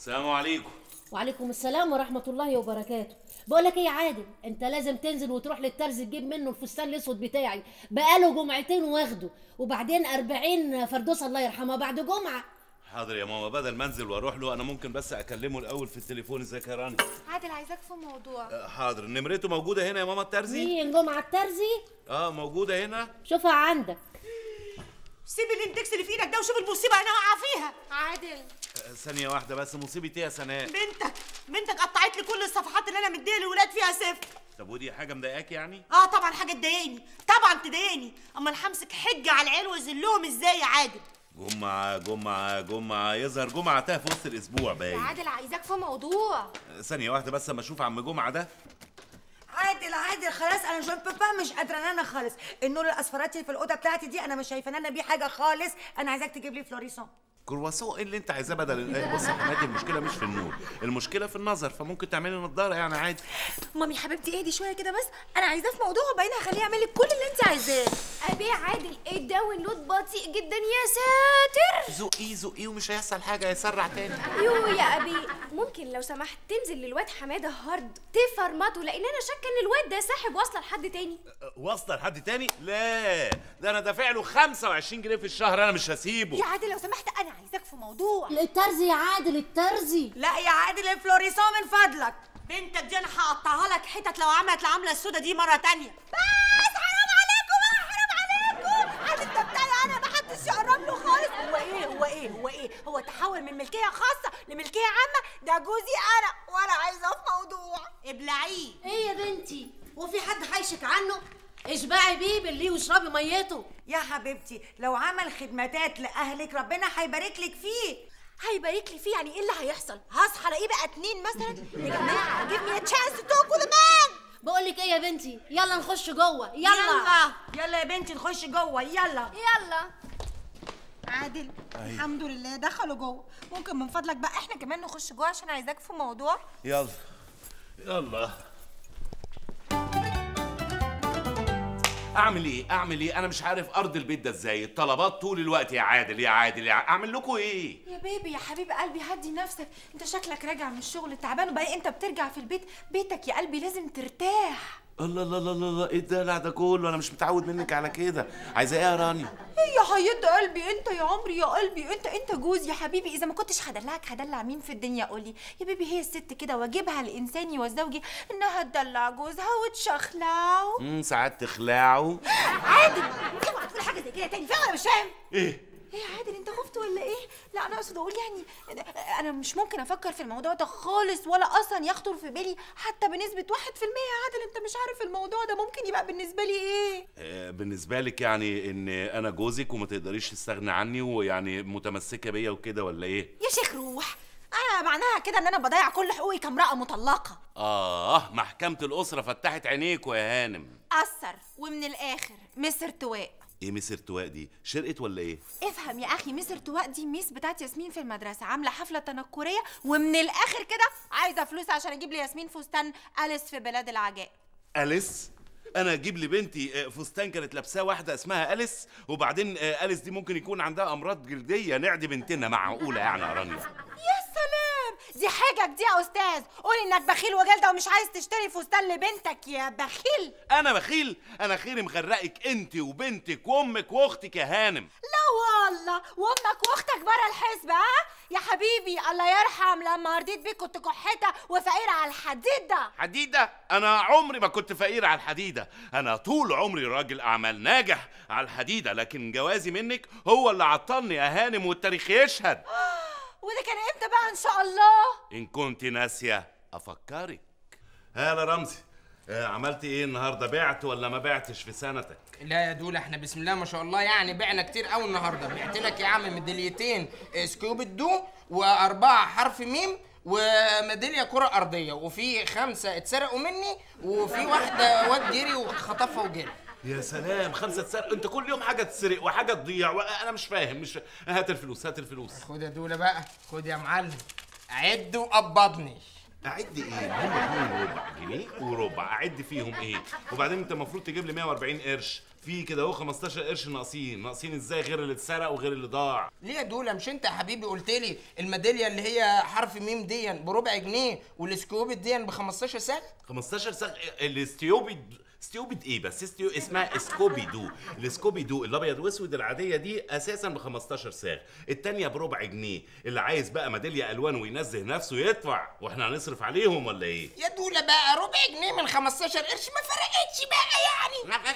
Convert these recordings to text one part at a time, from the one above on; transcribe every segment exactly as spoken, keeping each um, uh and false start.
السلام عليكم. وعليكم السلام ورحمة الله وبركاته. بقول لك ايه يا عادل، انت لازم تنزل وتروح للترز تجيب منه الفستان الاسود بتاعي، بقاله جمعتين واخده، وبعدين أربعين فردوس الله يرحمها بعد جمعة. حاضر يا ماما، بدل ما انزل واروح له انا ممكن بس اكلمه الاول في التليفون. ازيك يا راني؟ عادل عايزاك في موضوع. أه حاضر، نمرته موجودة هنا يا ماما الترزي؟ مين جمعة الترزي؟ اه موجودة هنا. شوفها عندك. سيب الاندكس اللي في ايدك ده وشوف المصيبه انا واقعه فيها. عادل أه ثانية واحدة بس، مصيبة ايه يا سناء؟ بنتك بنتك قطعت لي كل الصفحات اللي انا مديها للولاد فيها صفر. طب ودي حاجة مضايقاك يعني؟ اه طبعا حاجه تضايقني، طبعا تضايقني. اما انا همسك حجه على العيال واذلهم ازاي يا عادل؟ جمعة جمعة جمعة، يظهر جمعة تاه في وسط الأسبوع يا باين. عادل عايزاك في موضوع. أه ثانية واحدة بس أما أشوف عم جمعة ده. عادل عادل خلاص، انا جون بابا مش قادره ان انا خالص. النور الاصفرات اللي في الاوضه بتاعتي دي انا مش شايفه ان انا بيه حاجه خالص. انا عايزاك تجيب لي فلوريسون. كرواسون ايه اللي انت عايزاه بدل ال- بص يا حماتي، المشكله مش في النور، المشكله في النظر، فممكن تعملي نضاره يعني عادي. مامي حبيبتي اهدي شويه كده بس، انا عايزاه في موضوع وبعدين هخليه يعمل لك كل اللي انت عايزاه. ابي عادل الداونلود بطيء جدا يا ساتر. زقيه زقيه ومش هيحصل حاجه، هيسرع تاني. يو يا ابي، ممكن لو سمحت تنزل للواد حماده هارد تفرمطه، لان انا شاكه ان الواد ده ساحب واصله لحد تاني. واصله لحد تاني؟ لا ده انا دافع له خمسة وعشرين جنيه في الشهر، انا مش هسيبه. يا عادل لو سمحت انا عايزاك في موضوع. الترزي يا عادل، الترزي. لا يا عادل الفلوريسون من فضلك. بنتك دي انا هقطعها لك حتت لو عملت العمله السودا دي مره تانية. بس حرام عليكم بقى، حرام عليكم. عادل ده بتاعي انا، محدش يقرب له خالص. هو ايه هو ايه هو ايه هو تحول من ملكيه خاصه لملكيه عامه؟ ده جوزي انا وانا عايزاه في موضوع. ابلعيه. ايه يا بنتي، وفي حد هيشك عنه؟ اشبعي بيه بالليه واشربي ميته. يا حبيبتي لو عمل خدمتات لاهلك ربنا هيبارك لك فيه. هيبارك لي فيه يعني ايه اللي هيحصل؟ هصحى الاقيه بقى اتنين مثلا؟ يا جماعه give me a chance to talk with a man. بقول لك ايه يا بنتي، يلا نخش جوه. يلا يلا يلا يا بنتي نخش جوه يلا. يلا عادل الحمد لله دخلوا جوه. ممكن من فضلك بقى احنا كمان نخش جوه عشان عايزاك في موضوع. يلا يلا. اعمل ايه اعمل ايه انا مش عارف ارض البيت ده ازاي. الطلبات طول الوقت يا عادل يا عادل يا عادل. اعمل لكم ايه يا بيبي يا حبيب قلبي، هدي نفسك. انت شكلك راجع من الشغل تعبان، وبعدين انت بترجع في البيت بيتك يا قلبي لازم ترتاح. الله الله الله الله، ايه الدلع ده كله؟ انا مش متعود منك على كده. عايزه ايه يا راني؟ ايه يا حياة قلبي انت يا عمري يا قلبي، انت انت جوز يا حبيبي. اذا ما كنتش هدلعك هدلع مين في الدنيا؟ قولي يا بيبي. هي الست كده واجبها الانساني والزوجي انها تدلع جوزها وتشخلعه. امم ساعات تخلعه. عادل اوعى تقول حاجه زي كده تاني، فاهم ولا مش فاهم؟ ايه ايه يا عادل انت خفت ولا ايه؟ لا انا اقصد اقول يعني انا مش ممكن افكر في الموضوع ده خالص، ولا اصلا يخطر في بالي حتى بنسبه واحد في المية. يا عادل انت مش عارف الموضوع ده ممكن يبقى بالنسبه لي ايه؟ آه، بالنسبه لك يعني ان انا جوزك وما تقدريش تستغني عني، ويعني متمسكه بيا وكده ولا ايه؟ يا شيخ روح، انا معناها كده ان انا بضيع كل حقوقي كامراه مطلقه. اه محكمه الاسره فتحت عينيكوا يا هانم. اثر ومن الاخر مس ارتواء. ايه مس ارتواء دي؟ شرقت ولا ايه؟ افهم يا اخي، مس ارتواء دي ميس بتاعت ياسمين في المدرسه، عامله حفله تنكريه ومن الاخر كده عايزه فلوس عشان اجيب لي ياسمين فستان اليس في بلاد العجائب. أليس؟ أنا أجيب لبنتي فستان كانت لابساه واحدة اسمها أليس، وبعدين أليس دي ممكن يكون عندها أمراض جلدية، نعدي بنتنا. معقولة يعني يا رانيا؟ يا سلام، دي حاجة دي يا أستاذ. قول إنك بخيل وجلدة ومش عايز تشتري فستان لبنتك يا بخيل. أنا بخيل؟ أنا خيري مغرقك أنت وبنتك وأمك وأختك يا هانم. لا والله، وأمك وأختك بره الحسبة. ها يا حبيبي الله يرحم لما رضيت بيك كنت كحتة وفقيرة على الحديدة. حديدة؟ أنا عمري ما كنت فقير على الحديدة، أنا طول عمري راجل أعمال ناجح على الحديدة، لكن جوازي منك هو اللي عطلني يا هانم والتاريخ يشهد. وده كان امتى بقى ان شاء الله؟ إن كنت ناسية أفكرك. هلا رمزي، آه عملتي إيه النهاردة؟ بعت ولا ما بعتش في سنتك؟ لا يا دولة احنا بسم الله ما شاء الله يعني بعنا كتير قوي النهارده. بعت لك يا عم ميداليتين سكوب الدو، وأربعة حرف ميم، وميدالية كرة أرضية، وفي خمسة اتسرقوا مني، وفي واحدة واد جري وخطفها وجري. يا سلام، خمسة تسرق؟ انت كل يوم حاجة تسرق وحاجة تضيع، وانا مش فاهم مش فاهم. هات الفلوس هات الفلوس. خد يا دولة بقى، خد يا معلم، عد وقبضني. اعد ايه؟ هم اتنين وربع جنيه وربع، اعد فيهم ايه؟ وبعدين انت المفروض تجيب لي مية وأربعين قرش في كده اهو خمستاشر قرش ناقصين. ناقصين ازاي غير اللي اتسرق وغير اللي ضاع؟ ليه يا دوله؟ مش انت يا حبيبي قلت لي الميداليه اللي هي حرف ميم دي بربع جنيه والسكوبت دي ب خمستاشر ساغ؟ خمستاشر ساغ. الاستيوبد ستيوبد ايه بس؟ استيو اسمها سكوبي دو. السكوبي دو الابيض واسود العاديه دي اساسا ب خمستاشر ساغ، الثانيه بربع جنيه. اللي عايز بقى ميداليه الوان وينزه نفسه يدفع، واحنا هنصرف عليهم ولا ايه؟ يا دوله بقى ربع جنيه من خمستاشر قرش ما فرقتش بقى يعني. ما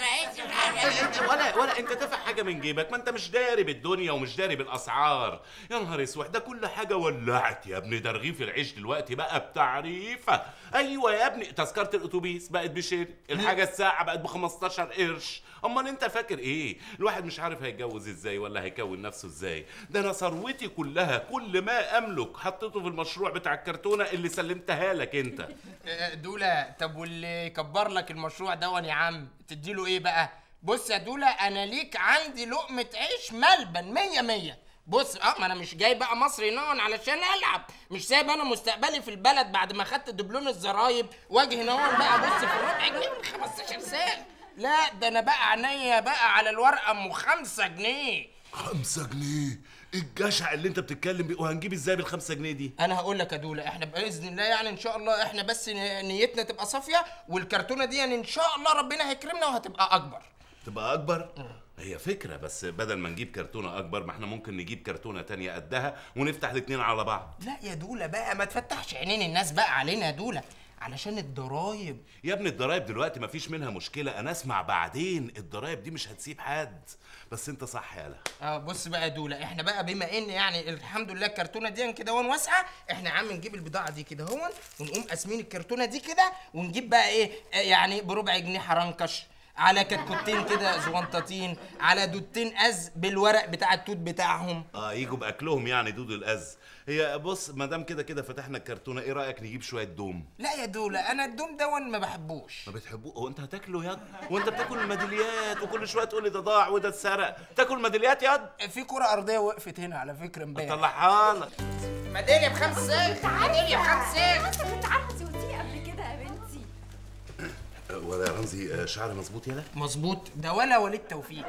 فرقتش ولا ولا انت دافع حاجه من جيبك؟ ما انت مش داري بالدنيا ومش داري بالاسعار. يا نهار اسود، ده كل حاجه ولعت يا ابني. ده رغيف العيش دلوقتي بقى بتعريفه. ايوه يا ابني، تذكره الاتوبيس بقت بشير، الحاجه الساعه بقت ب خمستاشر قرش. امال انت فاكر ايه؟ الواحد مش عارف هيتجوز ازاي ولا هيكون نفسه ازاي. ده انا ثروتي كلها، كل ما املك حطيته في المشروع بتاع الكرتونه اللي سلمتها لك انت. دوله، طب واللي يكبر لك المشروع دون يا عم تديله ايه بقى؟ بص يا دوله، انا ليك عندي لقمه عيش ملبن مية مية. بص اه ما انا مش جاي بقى مصر هنا علشان العب، مش سايب انا مستقبلي في البلد بعد ما خدت دبلوم الزرايب واجي هنا بقى بص في الربع جنيه من خمستاشر ساغ. لا ده انا بقى عينيا بقى على الورقه ام خمسة جنيه. خمسة جنيه؟ ايه الجشع اللي انت بتتكلم بيه؟ وهنجيب ازاي بالخمسة جنيه دي؟ انا هقول لك يا دوله، احنا باذن الله يعني ان شاء الله احنا بس نيتنا تبقى صافيه، والكرتونه دي يعني ان شاء الله ربنا هيكرمنا وهتبقى اكبر. تبقى اكبر؟ هي فكرة، بس بدل ما نجيب كرتونة أكبر ما احنا ممكن نجيب كرتونة تانية قدها ونفتح الاتنين على بعض. لا يا دولة بقى ما تفتحش عينين الناس بقى علينا يا دولة، علشان الضرايب. يا ابني الضرايب دلوقتي مفيش منها مشكلة، أنا أسمع بعدين. الضرايب دي مش هتسيب حد. بس أنت صح يالا. اه بص بقى يا دولة، احنا بقى بما إن يعني الحمد لله الكرتونة دي كده هون واسعة، احنا يا عم نجيب البضاعة دي كده هون ونقوم قاسمين الكرتونة دي كده، ونجيب بقى إيه يعني بربع جنيه حرنكش، على كتكوتين كده زغنطتين، على دودتين أز بالورق بتاع التوت بتاعهم. اه يجوا باكلهم يعني دود الأز. هي بص ما دام كده كده فتحنا الكرتونه، ايه رايك نجيب شويه دوم؟ لا يا دوله انا الدوم دون ما بحبوش. ما بتحبوه؟ هو انت هتاكله ياض؟ وانت بتاكل الميداليات وكل شويه تقول لي ده ضاع وده اتسرق. تاكل ميداليات ياض؟ في كره ارضيه وقفت هنا على فكره امبارح. اطلعها لك. ميداليه بخمس ساغ. ميداليه بخمس ساغ. انت كنت عارفه انت قلتي قبل كده يا بنتي. ولا يا رمزي شعري مظبوط يالا؟ مظبوط، ده ولا وليد توفيق.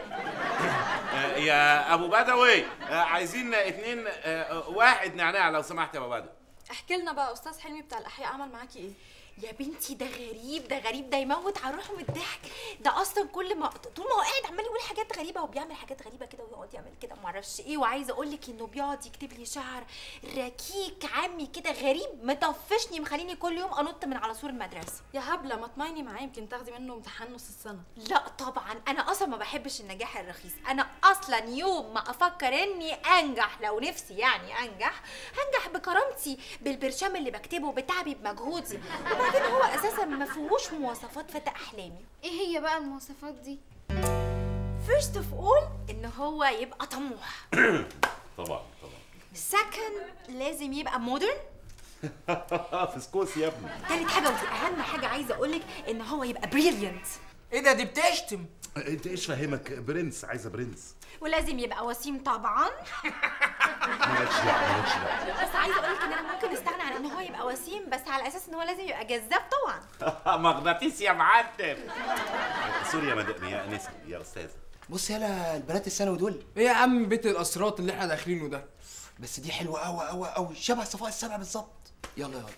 يا ابو بدوي عايزين اتنين واحد نعناع لو سمحت يا ابو بدوي. احكي لنا بقى استاذ حلمي بتاع الاحياء عمل معاكي ايه؟ يا بنتي ده غريب، ده غريب، ده يموت على روحه من الضحك. ده اصلا كل ما طول ما هو قاعد عمال يقول حاجات غريبه وبيعمل حاجات غريبه كده ويقعد يعمل كده وما اعرفش ايه. وعايزه اقول لك انه بيقعد يكتب لي شعر ركيك عمي كده غريب مطفشني، مخليني كل يوم انط من على سور المدرسه. يا هبله ما تمايني معاه يمكن تاخدي منه امتحان نص السنه. لا طبعا انا اصلا ما بحبش النجاح الرخيص. انا اصلا يوم ما افكر اني انجح، لو نفسي يعني انجح، هنجح بكرامتي بالبرشام اللي بكتبه بتعبي بمجهودي. وبعدين هو اساسا ما فيهوش مواصفات فتى احلامي. ايه هي بقى المواصفات دي؟ فيرست اوف اول ان هو يبقى طموح. طبعا طبعا. سكند لازم يبقى مودرن. فسكوس يا ابني. تالت حاجه ودي اهم حاجه عايزه اقولك ان هو يبقى بريليانت. ايه ده؟ دي بتشتم. انت ايش فاهمك؟ برنس، عايزه برنس. ولازم يبقى وسيم طبعا. مالكش دعوه مالكش دعوه. بس عايزه اقولك ان انا ممكن استغنى عن ان هو يبقى وسيم، بس على اساس ان هو لازم يبقى جذاب طبعا. مغناطيس يا معلم. سوري يا مدام يا انسه يا استاذه. بص يالا البنات الثانوي دول ايه يا عم بيت الاسرات اللي احنا داخلينه ده؟ بس دي حلوه قوي قوي قوي، شبه صفاء السبع بالظبط. يلا يلا.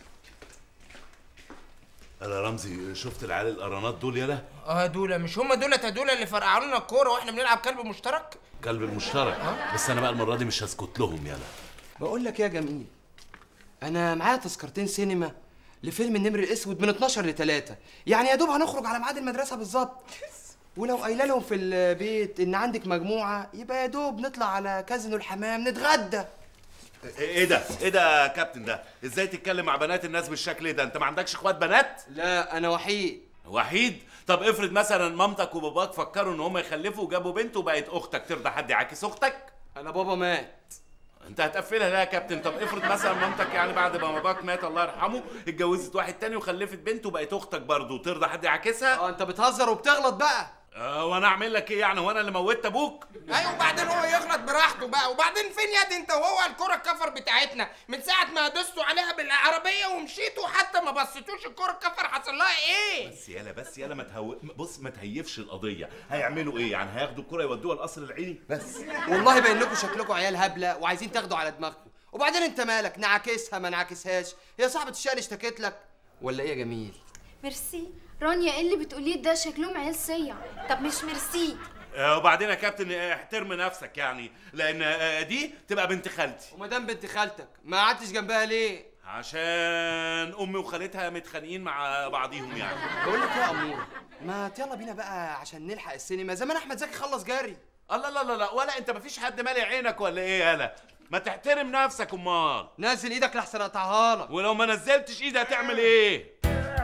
انا رمزي شفت العيال القرانات دول يالا؟ اه دول مش هم دولت يا دول اللي فرقعوا لنا الكوره واحنا بنلعب كلب مشترك؟ كلب المشترك. أه؟ بس انا بقى المره دي مش هسكت لهم يالا. بقول لك يا جميل، انا معايا تذكرتين سينما لفيلم النمر الاسود من اتناشر ل تلاتة، يعني يا دوب هنخرج على ميعاد المدرسه بالظبط. ولو قايله لهم في البيت ان عندك مجموعه يبقى يا دوب نطلع على كازينو الحمام نتغدى. ايه ده؟ ايه ده يا كابتن؟ ده ازاي تتكلم مع بنات الناس بالشكل ده؟ انت ما عندكش اخوات بنات؟ لا انا وحيد. وحيد؟ طب افرض مثلا مامتك وباباك فكروا ان هم يخلفوا وجابوا بنت وبقت اختك، ترضى حد يعاكس اختك؟ انا بابا مات. انت هتقفلها ليه يا كابتن؟ طب افرض مثلا مامتك يعني بعد ما باباك مات الله يرحمه اتجوزت واحد تاني وخلفت بنت وبقت اختك برضه، ترضى حد يعاكسها؟ اه انت بتهزر وبتغلط بقى. أه وانا اعمل لك ايه يعني؟ وانا اللي موتت ابوك؟ ايوه وبعدين هو يغلط براحته بقى. وبعدين فين يا دي انت وهو الكره الكفر بتاعتنا من ساعه ما دوستوا عليها بالعربيه ومشيتوا حتى ما بصيتوش الكره الكفر حصل لها ايه؟ بس يالا بس يالا ما تهو... بص ما تهيفش القضيه. هيعملوا ايه يعني؟ هياخدوا الكره يودوها القصر العيني بس؟ والله باين لكم شكلكم عيال هبله وعايزين تاخدوا على دماغكم. وبعدين انت مالك؟ نعكسها ما نعكسهاش، هي صاحبه الشقه اشتكت لك ولا ايه يا جميل؟ ميرسي. رانيا ايه اللي بتقوليه ده؟ شكلهم عيال صيع. طب مش ميرسي. آه وبعدين يا كابتن احترم نفسك يعني، لان آه دي تبقى بنت خالتي. وما دام بنت خالتك ما قعدتش جنبها ليه؟ عشان امي وخالتها متخانقين مع بعضيهم يعني. بقول لك ايه يا اموره، ما يلا بينا بقى عشان نلحق السينما. زمان احمد زكي خلص جري. الله لا لا لا ولا انت مفيش حد مالي عينك ولا ايه يالا؟ ما تحترم نفسك امال. نزل ايدك لحسن اقطعها لك. ولو ما نزلتش ايدي هتعمل ايه؟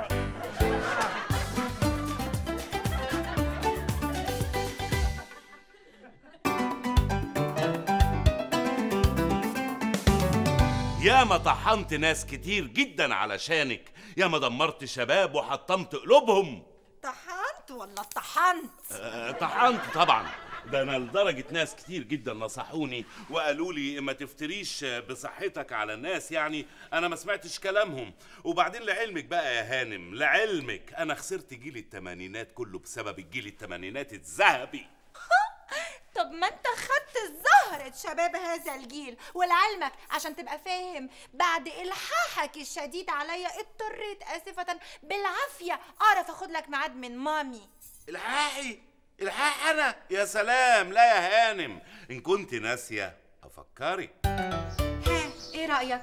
ياما طحنت ناس كتير جدا علشانك، ياما دمرت شباب وحطمت قلوبهم. طحنت ولا طحنت؟ أه طحنت طبعا. ده انا لدرجه ناس كتير جدا نصحوني وقالوا لي ما تفتريش بصحتك على الناس، يعني انا ما سمعتش كلامهم. وبعدين لعلمك بقى يا هانم، لعلمك انا خسرت جيل الثمانينات كله بسبب الجيل الثمانينات الذهبي. طب ما انت خدت زهرة شباب هذا الجيل. ولعلمك عشان تبقى فاهم، بعد الحاحك الشديد عليا اضطريت اسفة بالعافية اعرف اخد لك ميعاد من مامي. الحاحي؟ الحاح انا؟ يا سلام. لا يا هانم، ان كنت ناسيه افكرك. ها ايه رأيك؟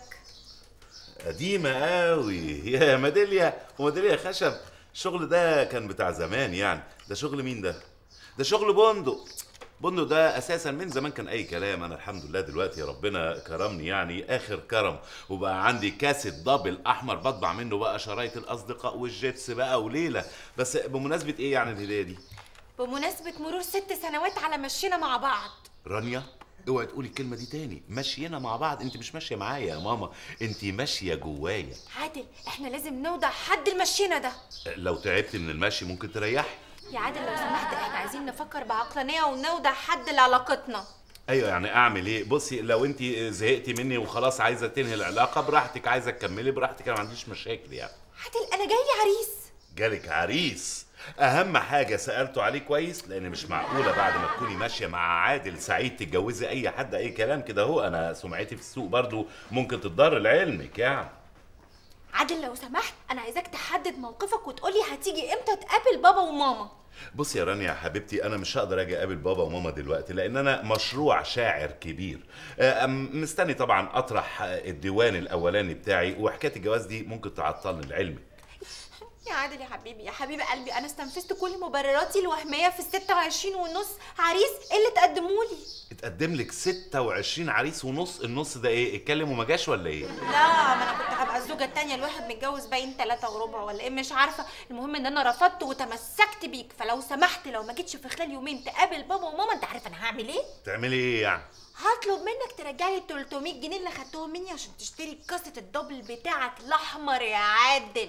قديمه قوي يا ميداليا. وميداليا خشب، الشغل ده كان بتاع زمان يعني. ده شغل مين ده؟ ده شغل بندق. بندق ده اساسا من زمان كان اي كلام. انا الحمد لله دلوقتي ربنا كرمني يعني اخر كرم، وبقى عندي كاسيت دبل احمر بطبع منه بقى شرايط الاصدقاء والجيتس بقى وليله. بس بمناسبه ايه يعني الهديه دي؟ بمناسبة مرور ست سنوات على مشينا مع بعض. رانيا اوعي تقولي الكلمه دي تاني. مشينا مع بعض؟ انت مش ماشيه معايا يا ماما، انت ماشيه جوايا. عادل احنا لازم نوضع حد لمشينا ده. لو تعبت من المشي ممكن تريحي. يا عادل لو سمحت احنا عايزين نفكر بعقلانيه ونوضع حد لعلاقتنا. ايوه يعني اعمل ايه؟ بصي لو انت زهقتي مني وخلاص عايزه تنهي العلاقه براحتك، عايزه تكملي براحتك، انا ما عنديش مشاكل يعني. عادل انا جاي عريس. جالك عريس؟ اهم حاجه سالته عليه كويس، لان مش معقوله بعد ما تكوني ماشيه مع عادل سعيد تتجوزي اي حد اي كلام كده. هو انا سمعتي في السوق برضو ممكن تتضر لعلمك يعني. عادل لو سمحت انا عايزاك تحدد موقفك وتقولي هتيجي امتى تقابل بابا وماما. بصي يا رانيا يا حبيبتي، انا مش هقدر اجي اقابل بابا وماما دلوقتي لان انا مشروع شاعر كبير. مستني طبعا اطرح الديوان الاولاني بتاعي، وحكايه الجواز دي ممكن تعطلني لعلمك. يا عادل يا حبيبي يا حبيب قلبي، انا استنفذت كل مبرراتي الوهميه في الستة وعشرين ونص عريس اللي تقدمولي. اتقدم لك ستة وعشرين عريس ونص؟ النص ده ايه؟ اتكلم وما جاش ولا ايه؟ لا ما انا كنت هبقى الزوجه التانيه، الواحد متجوز باين ثلاثة وربع ولا ايه مش عارفه. المهم ان انا رفضت وتمسكت بيك، فلو سمحت لو ما جيتش في خلال يومين تقابل بابا وماما انت عارف انا هعمل ايه؟ تعملي ايه يعني؟ هطلب منك ترجع لي ثلاثمية جنيه اللي خدتهم مني عشان تشتري كاسه الدبل بتاعك الاحمر يا عادل.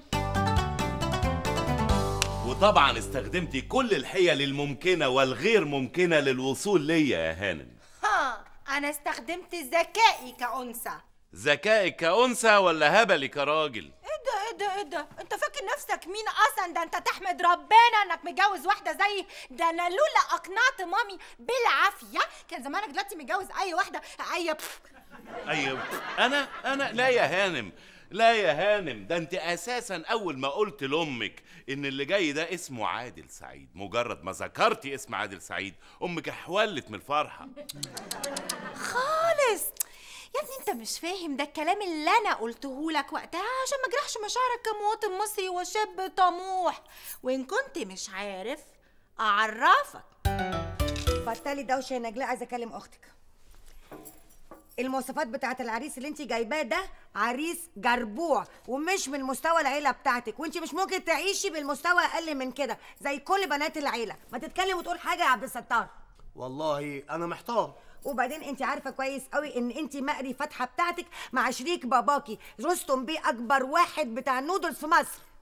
وطبعا استخدمتي كل الحيل الممكنه والغير ممكنه للوصول ليا يا هانم. ها انا استخدمت ذكائي كأنثى. ذكائك كأنثى ولا هبلي كراجل؟ ايه ده ايه ده ايه ده؟ انت فاكر نفسك مين اصلا؟ ده انت تحمد ربنا انك متجوز واحده زيي. ده انا لولا اقنعت مامي بالعافيه كان زمانك دلوقتي متجوز اي واحده اي ايوه انا انا لا يا هانم، لا يا هانم، ده انت اساسا اول ما قلت لامك ان اللي جاي ده اسمه عادل سعيد، مجرد ما ذكرتي اسم عادل سعيد امك احولت من الفرحه خالص. يا ابني انت مش فاهم، ده الكلام اللي انا قلته لك وقتها عشان ما اجرحش مشاعرك كمواطن مصري وشاب طموح. وان كنت مش عارف اعرفك. بطلي دوشه يا نجلاء، عايزه اكلم اختك. المواصفات بتاعت العريس اللي انت جايباه ده عريس جربوع ومش من مستوى العيله بتاعتك، وانت مش ممكن تعيشي بالمستوى اقل من كده زي كل بنات العيله. ما تتكلم وتقول حاجه يا عبد الستار. والله انا محتار. وبعدين انت عارفه كويس قوي ان انت مقري فتحه بتاعتك مع شريك باباكي رستم بيه، اكبر واحد بتاع النودلز في مصر.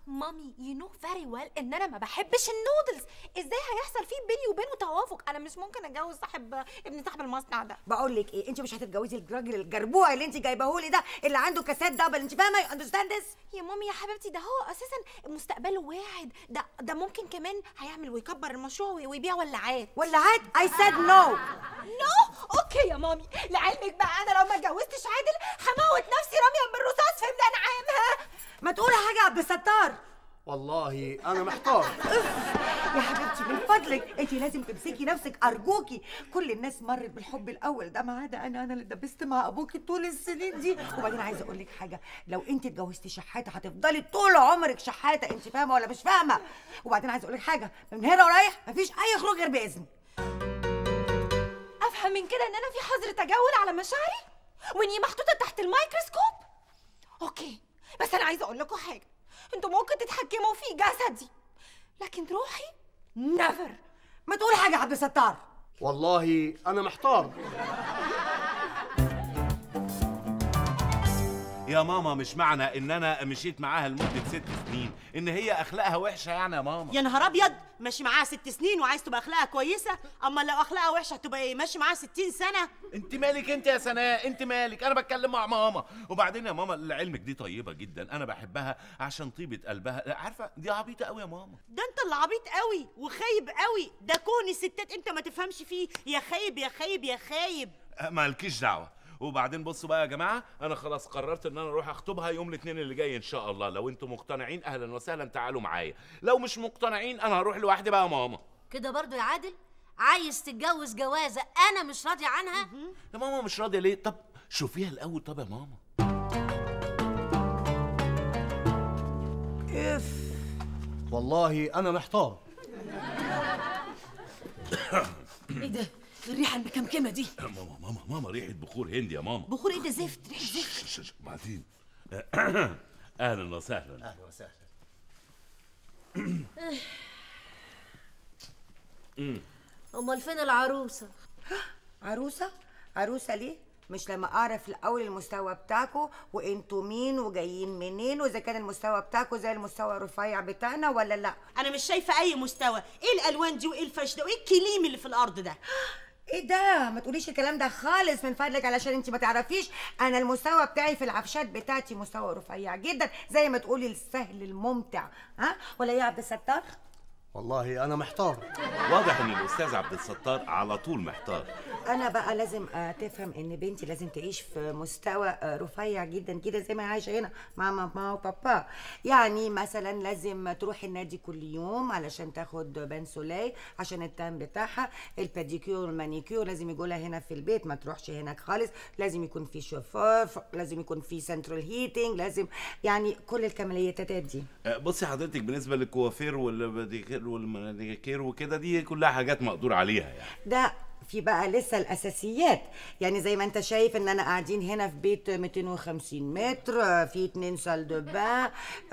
مامي يو نو فيري ويل ان انا ما بحبش النودلز. ازاي هيحصل فيه بيني وبينه توافق؟ انا مش ممكن اتجوز صاحب ابن صاحب المصنع ده. بقول لك ايه، انت مش هتتجوزي الراجل الجربوع اللي انت جايبهولي ده، اللي عنده كاسات دبل. انت فاهمه؟ يو اندرستاند ذس؟ يا مامي يا حبيبتي، ده هو اساسا مستقبله واعد. ده ده ممكن كمان هيعمل ويكبر المشروع ويبيع ولاعات. ولاعات؟ اي سيد نو. نو؟ اوكي يا مامي، لعلمك بقى انا لو ما اتجوزتش عادل هموت نفسي رميا بالرصاص في ميدان عامها. ما تقولي حاجه يا عبد الستار. والله انا محتار. يا حبيبتي من فضلك انت لازم تمسكي نفسك ارجوكي. كل الناس مرت بالحب الاول ده، ما عدا انا انا اللي دبست مع ابوكي طول السنين دي. وبعدين عايزه اقول لك حاجه، لو انت اتجوزتي شحاته هتفضلي طول عمرك شحاته. انت فاهمه ولا مش فاهمه؟ وبعدين عايزه اقول لك حاجه، من هنا ورايح مفيش اي خروج غير باذن. افهم من كده ان انا في حظر تجول على مشاعري واني محطوطه تحت الميكروسكوب. اوكي، بس انا عايزه اقول لكم حاجه، انتوا ممكن تتحكموا في جسدي لكن روحي نيفر. ما تقول حاجه يا عبد الستار. والله انا محتار. يا ماما مش معنى ان انا مشيت معاها لمده ست سنين ان هي اخلاقها وحشه يعني يا ماما. يا نهار ابيض، ماشي معاها ست سنين وعايز تبقى اخلاقها كويسه؟ اما لو اخلاقها وحشه هتبقى ايه؟ ماشي معاها ستين سنه؟ انت مالك انت يا سناء؟ انت مالك؟ انا بتكلم مع ماما. وبعدين يا ماما لعلمك دي طيبه جدا، انا بحبها عشان طيبه قلبها. عارفه دي عبيطه قوي يا ماما. ده انت اللي عبيط قوي وخايب قوي. ده كون الستات انت ما تفهمش فيه. يا خايب يا خايب يا خايب. مالكيش دعوه. وبعدين بصوا بقى يا جماعه، انا خلاص قررت ان انا اروح اخطبها يوم الاثنين اللي جاي ان شاء الله. لو انتم مقتنعين اهلا وسهلا تعالوا معايا، لو مش مقتنعين انا هروح لوحدي بقى يا ماما. كده برضو يا عادل عايز تتجوز جوازه انا مش راضيه عنها؟ يا ماما مش راضيه ليه؟ طب شوفيها الاول. طب يا ماما اف والله انا محتار. ايه ده؟ الريحه المكمكمه دي؟ ماما ماما ماما ريحه بخور هندي يا ماما. بخور ايه ده؟ زفت، ريحه زفت. بعدين اهلا وسهلا. اهلا وسهلا. امال فين العروسه؟ عروسه؟ عروسه ليه؟ مش لما اعرف الاول المستوى بتاعكم وانتوا مين وجايين منين، واذا كان المستوى بتاعكم زي المستوى الرفيع بتاعنا ولا لا. انا مش شايفه اي مستوى. ايه الالوان دي وايه الفش ده وايه الكليم اللي في الارض ده؟ ايه ده؟ ما تقوليش الكلام ده خالص من فضلك، علشان انت ما تعرفيش انا المستوى بتاعي في العفشات بتاعتي مستوى رفيع جدا، زي ما تقولي السهل الممتع. ها ولا ايه يا عبد الستار؟ والله انا محتار. واضح ان الاستاذ عبد الستار على طول محتار. انا بقى لازم تفهم ان بنتي لازم تعيش في مستوى رفيع جدا كده زي ما هي عايشه هنا مع ماما وبابا. يعني مثلا لازم تروح النادي كل يوم علشان تاخد بنسولاي عشان التان بتاعها، الباديكيور والمانيكيور لازم يجولها هنا في البيت، ما تروحش هناك خالص. لازم يكون في شوفور، لازم يكون في سنترال هيتنج، لازم يعني كل الكماليات دي. بصي حضرتك بالنسبه للكوافير والباديكير والمانيكير وكده دي كلها حاجات مقدور عليها يعني. ده في بقى لسه الاساسيات، يعني زي ما انت شايف ان انا قاعدين هنا في بيت مئتين وخمسين متر، في اتنين سال دو بان،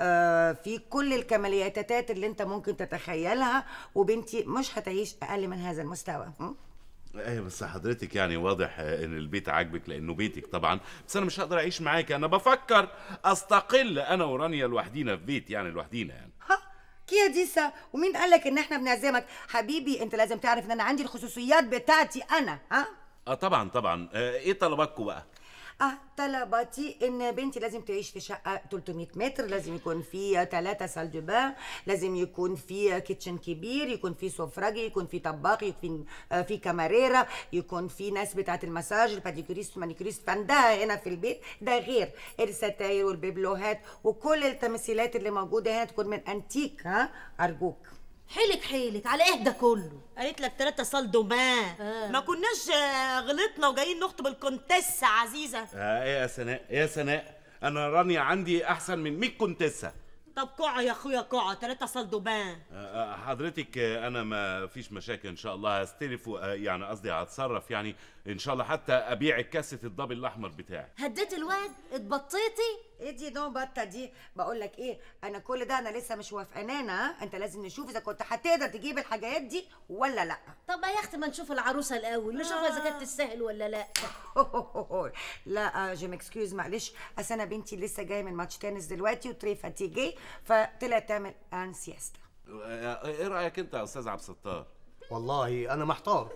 في كل الكماليات اللي انت ممكن تتخيلها، وبنتي مش هتعيش اقل من هذا المستوى. ايه بس حضرتك يعني واضح ان البيت عاجبك لانه بيتك طبعا، بس انا مش هقدر اعيش معاكي. انا بفكر استقل انا ورانيا لوحدينا في بيت، يعني لوحدينا يعني. ها كيا ديسا، ومين قالك ان احنا بنعزمك؟ حبيبي انت لازم تعرف ان انا عندي الخصوصيات بتاعتي انا. ها اه طبعا طبعا. آه ايه طلباتكم بقى؟ اه طلباتي ان بنتي لازم تعيش في شقه تلتمية متر، لازم يكون في ثلاثة سال دو بان، لازم يكون في كيتشن كبير، يكون في سفرجي، يكون في طباخ، يكون في في كاماريرا، يكون في ناس بتاعه المساج، الباديكوريست والمانيكوريست فندها هنا في البيت. ده غير الستاير والبيبلوهات وكل التمثيلات اللي موجوده هنا تكون من انتيك. ها ارجوك. حيلك حيلك على ايه ده كله؟ قالت لك ثلاثة سال دومان. آه. ما كناش غلطنا وجايين نخطب الكونتيسة عزيزة. اه ايه يا سناء؟ ايه يا سناء؟ انا رانيا عندي احسن من مية كونتيسة. طب قاعة يا اخويا قاعة، ثلاثة سال دومان. آه حضرتك انا ما فيش مشاكل ان شاء الله، هستلف يعني قصدي هتصرف يعني ان شاء الله حتى ابيع الكاسه الدبل الاحمر بتاعي. هديت الواد اتبطيتي. ايه دي نو بطه دي؟ بقول لك ايه، انا كل ده انا لسه مش وافقانه. انت لازم نشوف اذا كنت هتقدر تجيب الحاجات دي ولا لا. طب يا اختي ما نشوف العروسه الاول، نشوف اذا كانت تستاهل ولا لا. لا جو مكسكيوز معلش، اصل انا بنتي لسه جايه من ماتش تنس دلوقتي وتري فاتيجي، فطلعت تعمل ان سياستا. ايه رايك انت يا استاذ عبد الستار؟ والله انا محتار.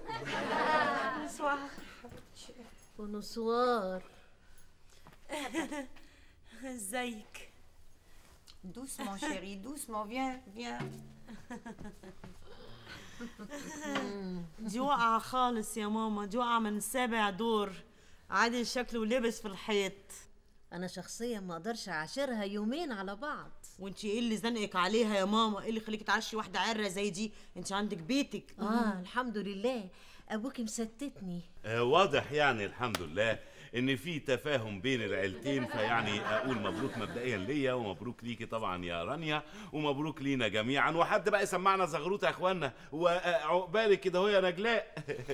ونسوار ازيك؟ دوسمون شيري دوسمون، فيان فيان. دي واقعة خالص يا ماما، دي واقعة من سابع دور. عادل شكله لبس في الحيط. انا شخصيا ما اقدرش اعاشرها يومين على بعض. وانتي ايه اللي زنقك عليها يا ماما؟ ايه اللي خليكي تعشي واحدة عرة زي دي؟ انتي عندك بيتك. اه الحمد لله، ابوكي مستتني. آه واضح يعني الحمد لله ان في تفاهم بين العيلتين، فيعني اقول مبروك مبدئيا ليا ومبروك ليكي طبعا يا رانيا ومبروك لينا جميعا. وحد بقى يسمعنا زغروطه يا اخوانا، وعقبالك كده اهو يا نجلاء.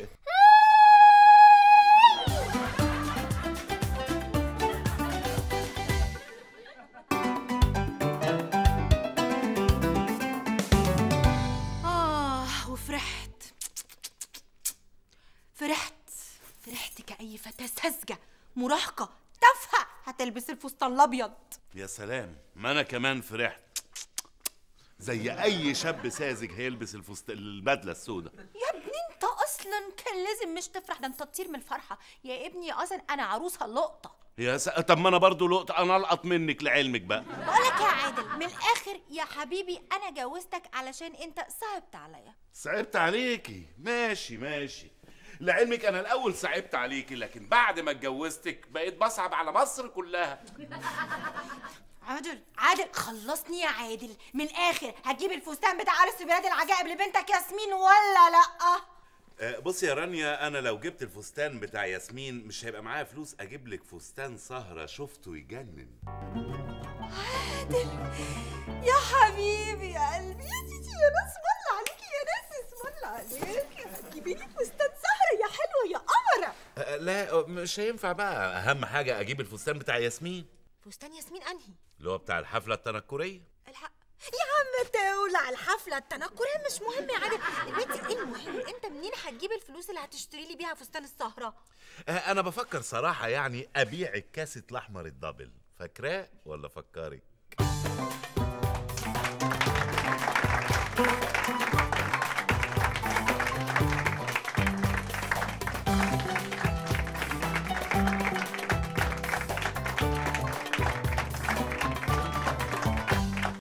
آه وفرحت فرحت فرحت كأي فتاة ساذجة مراهقة تافهة هتلبس الفستان الأبيض. يا سلام، ما انا كمان فرحت زي اي شاب ساذج هيلبس الفستان البدله السوداء. يا ابني انت اصلا كان لازم مش تفرح، ده انت تطير من الفرحة. يا ابني اصلا انا عروسة لقطة. يا س... طب ما انا برضو لقطه، انا القط منك لعلمك بقى. بقولك يا عادل من الاخر يا حبيبي، انا جوزتك علشان انت صعبت عليا. صعبت عليكي؟ ماشي ماشي، لعلمك انا الاول صعبت عليكي، لكن بعد ما اتجوزتك بقيت بصعب على مصر كلها. عادل عادل خلصني يا عادل، من الاخر هتجيب الفستان بتاع عرس بلاد العجائب لبنتك ياسمين ولا لا؟ أه بص يا رانيا، انا لو جبت الفستان بتاع ياسمين مش هيبقى معايا فلوس اجيب لك فستان سهره شفته يجنن. عادل يا حبيبي يا قلبي يا تيتي يا ناس، اسم عليكي يا ناس، اسم عليكي. هتجيبي لي فستان سهره يا حلوه يا قمره. أه لا مش هينفع بقى، اهم حاجه اجيب الفستان بتاع ياسمين. فستان ياسمين انهي؟ اللي هو بتاع الحفله التنكريه. الحق يا عم تولع الحفله التنكريه مش مهم يا عادل. البنت ايه المهم؟ انت منين هتجيب الفلوس اللي هتشتري لي بيها فستان السهره؟ أه انا بفكر صراحه يعني ابيع الكاسيت الاحمر الدبل، فاكراه ولا فكرك؟